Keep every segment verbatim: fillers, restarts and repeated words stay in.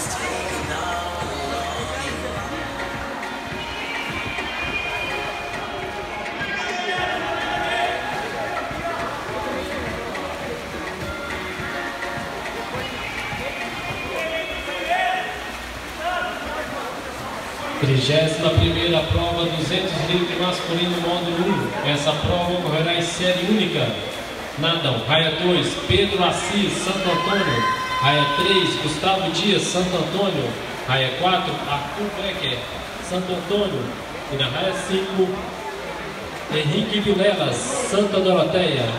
trigésima primeira prova duzentos livre masculino módulo um. Essa prova ocorrerá em série única. Nadam raia dois, Pedro Assis, Santo Antônio. Raia três, Gustavo Dias, Santo Antônio. Raia quatro, Arthur Becker, Santo Antônio. E na raia cinco, Henrique Vilelas, Santa Doroteia.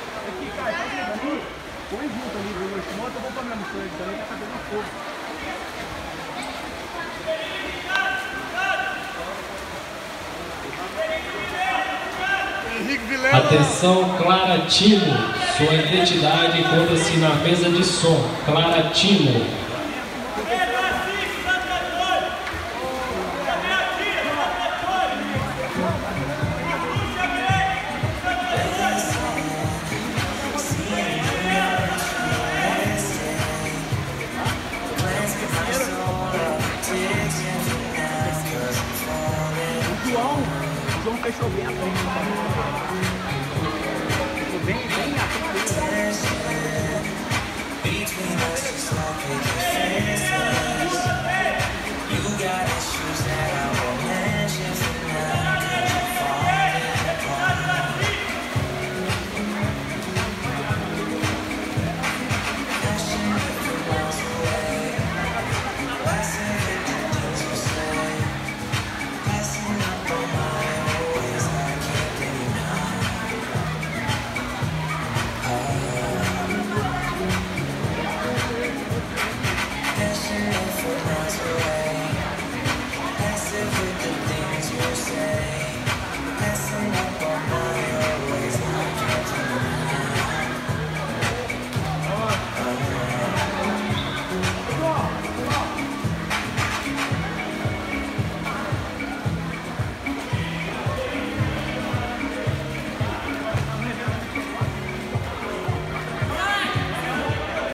Atenção, Clara Timo, sua identidade encontra-se na mesa de som. Clara Timo. João fechou bem a frente. Ficou bem, bem à frente.